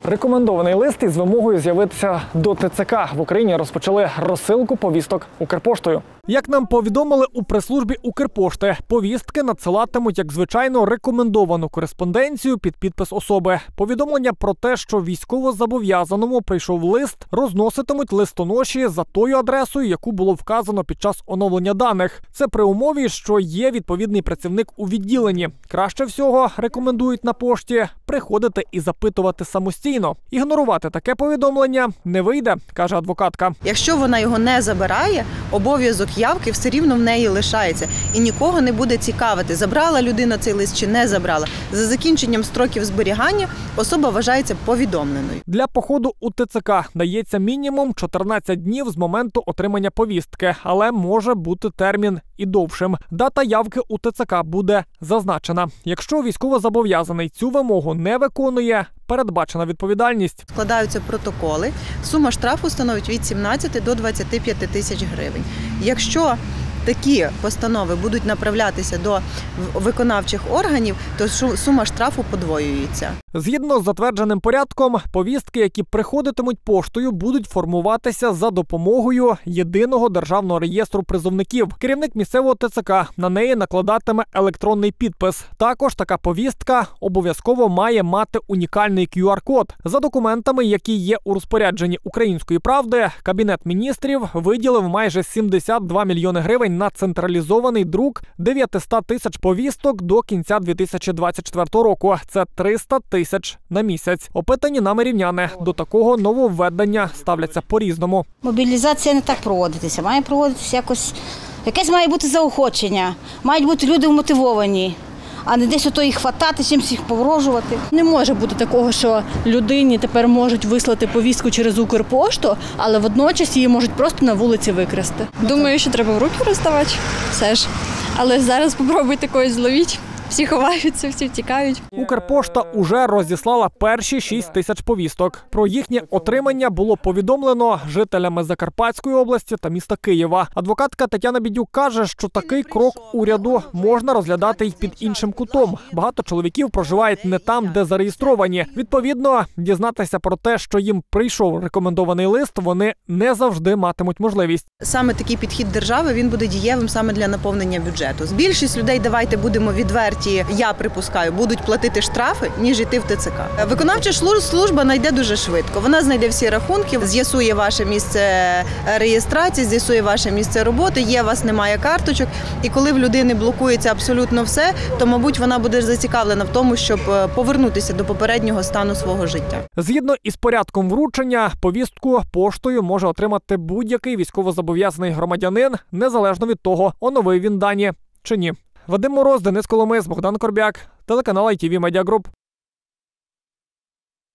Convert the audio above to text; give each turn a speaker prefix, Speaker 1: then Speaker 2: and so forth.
Speaker 1: Рекомендований лист із вимогою з'явитися до ТЦК. В Україні розпочали розсилку повісток Укрпоштою. Як нам повідомили у прес-службі Укрпошти, повістки надсилатимуть, як звичайно, рекомендовану кореспонденцію під підпис особи. Повідомлення про те, що військовозобов'язаному прийшов лист, розноситимуть листоноші за тою адресою, яку було вказано під час оновлення даних. Це при умові, що є відповідний працівник у відділенні. Краще всього, рекомендують на пошті, приходити і запитувати самостійно. Ігнорувати таке повідомлення не вийде, каже адвокатка.
Speaker 2: Якщо вона його не забирає, обов'язок явки все рівно в неї лишається. І нікого не буде цікавити, забрала людина цей лист чи не забрала. За закінченням строків зберігання особа вважається повідомленою.
Speaker 1: Для походу у ТЦК дається мінімум 14 днів з моменту отримання повістки, але може бути термін і довшим. Дата явки у ТЦК буде зазначена. Якщо військовозобов'язаний цю вимогу не виконує, передбачена відповідальність.
Speaker 2: Складаються протоколи. Сума штрафу становить від 17 до 25 тисяч гривень. Якщо такі постанови будуть направлятися до виконавчих органів, то сума штрафу подвоюється.
Speaker 1: Згідно з затвердженим порядком, повістки, які приходитимуть поштою, будуть формуватися за допомогою єдиного державного реєстру призовників. Керівник місцевого ТЦК на неї накладатиме електронний підпис. Також така повістка обов'язково має мати унікальний QR-код. За документами, які є у розпорядженні «Української правди», Кабінет міністрів виділив майже 72 мільйони гривень на централізований друк 900 тисяч повісток до кінця 2024 року. Це 300 тисяч на місяць. Опитані нами рівняни до такого нововведення ставляться по-різному.
Speaker 3: Мобілізація не так проводитися. Має проводитися якесь має бути заохочення. Мають бути люди вмотивовані, а не десь ото їх хватати, чимось їх погрожувати.
Speaker 4: Не може бути такого, що людині тепер можуть вислати повістку через Укрпошту, але водночас її можуть просто на вулиці викрасти.
Speaker 5: Думаю, що треба в руки роздавати, все ж. Але зараз спробуйте когось зловити. Всі ховаються, всі втікають.
Speaker 1: Укрпошта уже розіслала перші 6 тисяч повісток. Про їхнє отримання було повідомлено жителями Закарпатської області та міста Києва. Адвокатка Тетяна Бідюк каже, що такий крок уряду можна розглядати й під іншим кутом. Багато чоловіків проживають не там, де зареєстровані. Відповідно, дізнатися про те, що їм прийшов рекомендований лист, вони не завжди матимуть можливість.
Speaker 2: Саме такий підхід держави, він буде дієвим саме для наповнення бюджету. Більшість людей, давайте будемо відверті, я припускаю, будуть платити штрафи, ніж йти в ТЦК. Виконавча служба знайде дуже швидко. Вона знайде всі рахунки, з'ясує ваше місце реєстрації, з'ясує ваше місце роботи, є, у вас немає карточок. І коли в людини блокується абсолютно все, то, мабуть, вона буде зацікавлена в тому, щоб повернутися до попереднього стану свого життя.
Speaker 1: Згідно із порядком вручення, повістку поштою може отримати будь-який військовозобов'язаний громадянин, незалежно від того, оновив він дані чи ні. Вадим Мороз, Денис Коломис, Богдан Корбяк, телеканал ITV Media Group.